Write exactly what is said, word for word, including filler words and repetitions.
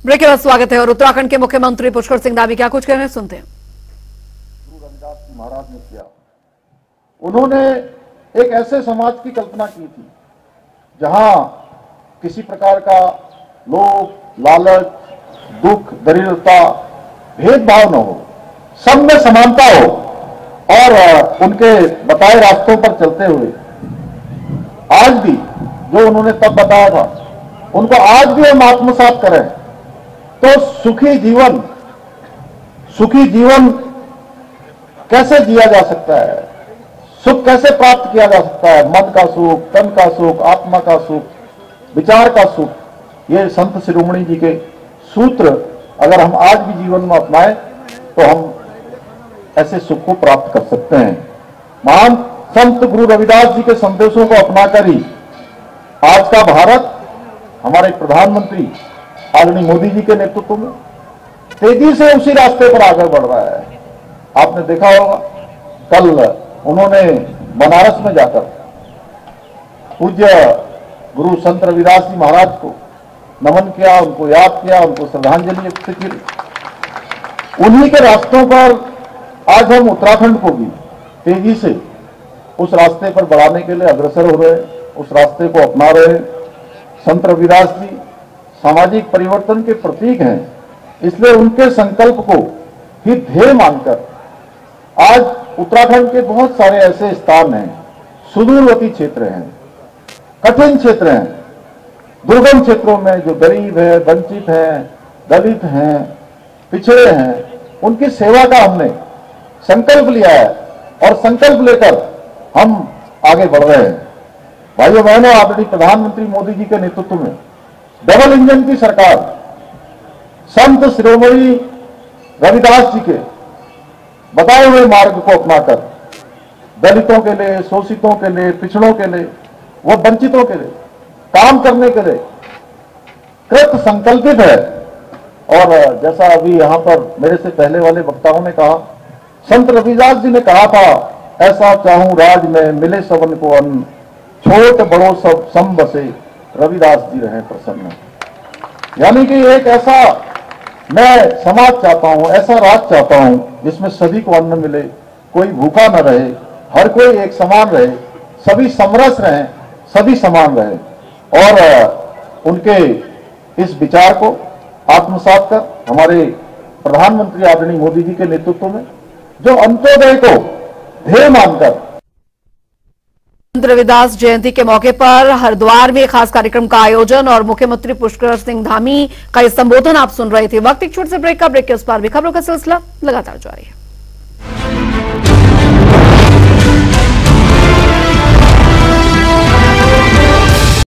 Break के बाद स्वागत है और उत्तराखंड के मुख्यमंत्री पुष्कर सिंह धामी क्या कुछ कह रहे हैं सुनते हैं। गुरु रविदास जी महाराज ने किया, उन्होंने एक ऐसे समाज की कल्पना की थी जहां किसी प्रकार का लोभ, लालच, दुख, दरिद्रता, भेदभाव न हो, सब में समानता हो और उनके बताए रास्तों पर चलते हुए आज भी जो उन्होंने तब बताया था उनको आज भी हम आत्मसात करें तो सुखी जीवन सुखी जीवन कैसे जिया जा सकता है, सुख कैसे प्राप्त किया जा सकता है, मन का सुख, तन का सुख, आत्मा का सुख, विचार का सुख, ये संत शिरोमणि जी के सूत्र अगर हम आज भी जीवन में अपनाएं तो हम ऐसे सुख को प्राप्त कर सकते हैं। महान संत गुरु रविदास जी के संदेशों को अपनाकर ही आज का भारत हमारे प्रधानमंत्री आदरणीय मोदी जी के नेतृत्व में तेजी से उसी रास्ते पर आगे बढ़ रहा है। आपने देखा होगा कल उन्होंने बनारस में जाकर पूज्य गुरु संत रविदास जी महाराज को नमन किया, उनको याद किया, उनको श्रद्धांजलि व्यक्त की। उन्हीं के रास्तों पर आज हम उत्तराखंड को भी तेजी से उस रास्ते पर बढ़ाने के लिए अग्रसर हो रहे हैं, उस रास्ते को अपना रहे हैं। संत रविदास जी सामाजिक परिवर्तन के प्रतीक हैं, इसलिए उनके संकल्प को ही ध्येय मानकर आज उत्तराखंड के बहुत सारे ऐसे स्थान हैं, सुदूरवर्ती क्षेत्र हैं, कठिन क्षेत्र हैं, दुर्गम क्षेत्रों में जो गरीब है, वंचित हैं, दलित हैं, पिछड़े हैं, उनकी सेवा का हमने संकल्प लिया है और संकल्प लेकर हम आगे बढ़ रहे हैं। भाइयों बहनों, आदरणीय प्रधानमंत्री मोदी जी के नेतृत्व में डबल इंजन की सरकार संत शिरोमणि रविदास जी के बताए हुए मार्ग को अपनाकर दलितों के लिए, शोषितों के लिए, पिछड़ों के लिए, व वंचितों के लिए काम करने के लिए कृत संकल्पित है। और जैसा अभी यहां पर मेरे से पहले वाले वक्ताओं ने कहा, संत रविदास जी ने कहा था, ऐसा चाहूं राज में मिले सबन को अन्न, छोट बड़ो सब सम बसे, रविदास जी रहे प्रसन्न। यानी कि एक ऐसा मैं समाज चाहता हूं, ऐसा राज चाहता हूं जिसमें सभी को अन्न मिले, कोई भूखा न रहे, हर कोई एक समान रहे, सभी समरस रहें, सभी समान रहे। और उनके इस विचार को आत्मसात कर हमारे प्रधानमंत्री आदरणीय मोदी जी के नेतृत्व में जो अंत्योदय को ध्येय मानकर संत रविदास जयंती के मौके पर हरिद्वार में खास कार्यक्रम का आयोजन और मुख्यमंत्री पुष्कर सिंह धामी का ये संबोधन आप सुन रहे थे। वक्त एक छोटे से ब्रेक का, ब्रेक के उस पार भी खबरों का सिलसिला लगातार जारी है।